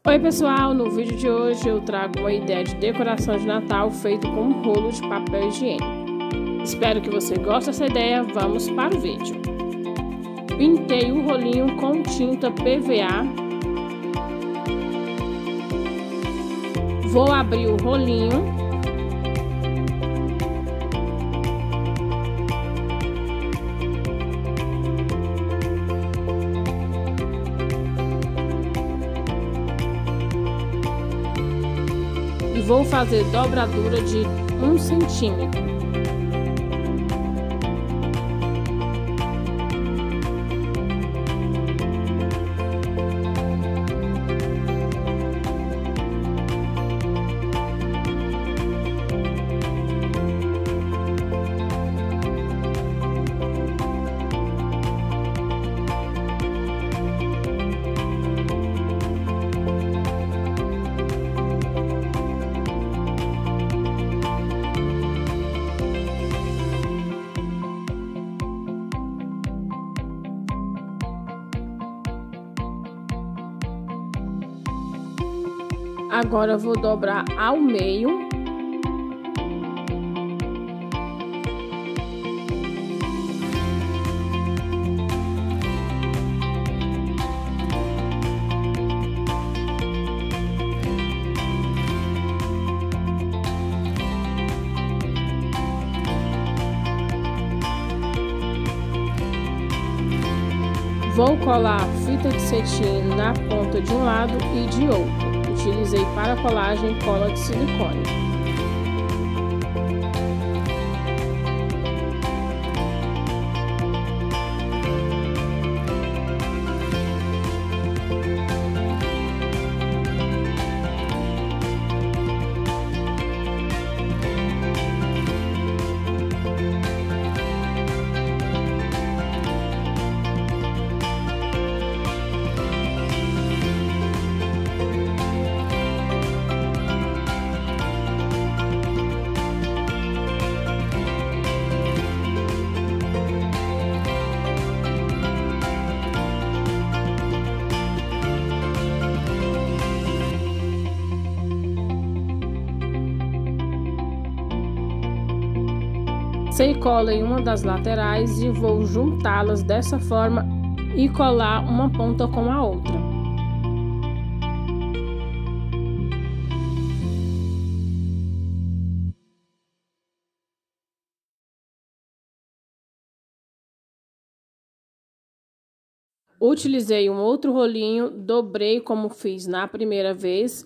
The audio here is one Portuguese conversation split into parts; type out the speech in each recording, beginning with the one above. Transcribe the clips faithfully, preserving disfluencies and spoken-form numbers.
Oi pessoal, no vídeo de hoje eu trago uma ideia de decoração de Natal feito com um rolo de papel higiênico. Espero que você goste dessa ideia, vamos para o vídeo. Pintei o rolinho com tinta P V A. Vou abrir o rolinho. E vou fazer dobradura de um centímetro. Agora eu vou dobrar ao meio. Vou colar fita de cetim na ponta de um lado e de outro. Utilizei para colagem cola de silicone. Passei cola em uma das laterais e vou juntá-las dessa forma e colar uma ponta com a outra. Utilizei um outro rolinho, dobrei como fiz na primeira vez.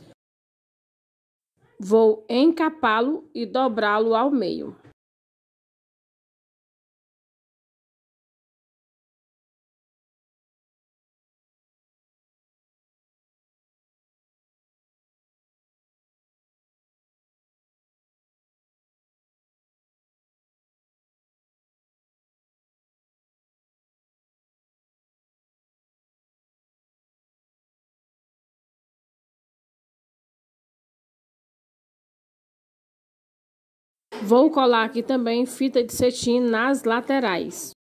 Vou encapá-lo e dobrá-lo ao meio. Vou colar aqui também fita de cetim nas laterais.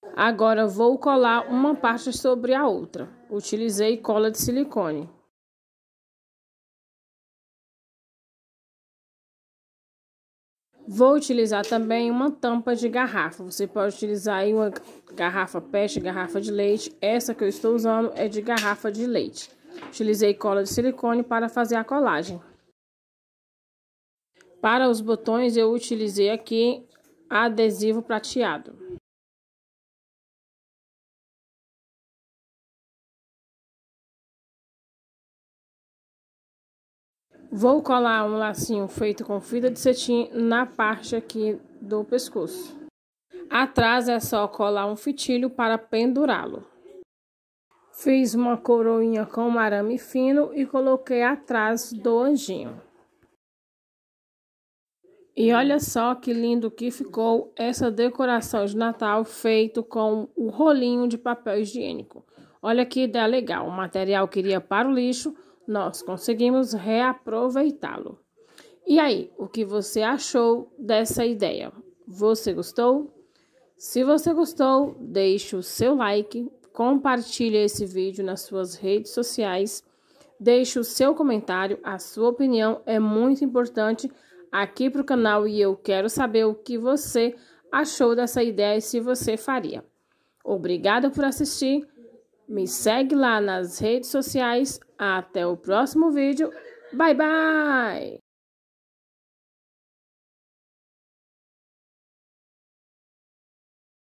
Agora vou colar uma parte sobre a outra. Utilizei cola de silicone. Vou utilizar também uma tampa de garrafa. Você pode utilizar aí uma garrafa pet, garrafa de leite. Essa que eu estou usando é de garrafa de leite. Utilizei cola de silicone para fazer a colagem. Para os botões eu utilizei aqui adesivo prateado. Vou colar um lacinho feito com fita de cetim na parte aqui do pescoço. Atrás é só colar um fitilho para pendurá-lo. Fiz uma coroinha com um arame fino e coloquei atrás do anjinho. E olha só que lindo que ficou essa decoração de Natal feito com o rolinho de papel higiênico. Olha que ideia legal, o material que iria para o lixo, nós conseguimos reaproveitá-lo. E aí, o que você achou dessa ideia? Você gostou? Se você gostou, deixe o seu like, compartilhe esse vídeo nas suas redes sociais, deixe o seu comentário, a sua opinião é muito importante aqui para o canal e eu quero saber o que você achou dessa ideia e se você faria. Obrigada por assistir. Me segue lá nas redes sociais. Até o próximo vídeo. Bye, bye!